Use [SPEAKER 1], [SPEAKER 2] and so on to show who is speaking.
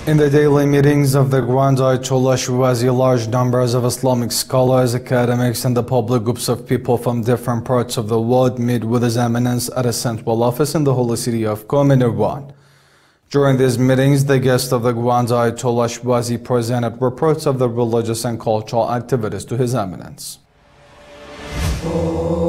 [SPEAKER 1] In the daily meetings of the Grand Ayatollah Shirazi, large numbers of Islamic scholars, academics, and the public groups of people from different parts of the world meet with His Eminence at a central office in the holy city of Qom in Iran. During these meetings, the guests of the Grand Ayatollah Shirazi presented reports of the religious and cultural activities to His Eminence.